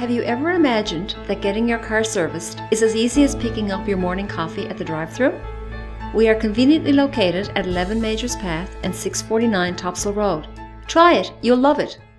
Have you ever imagined that getting your car serviced is as easy as picking up your morning coffee at the drive-thru? We are conveniently located at 11 Majors Path and 649 Topsail Road. Try it, you'll love it.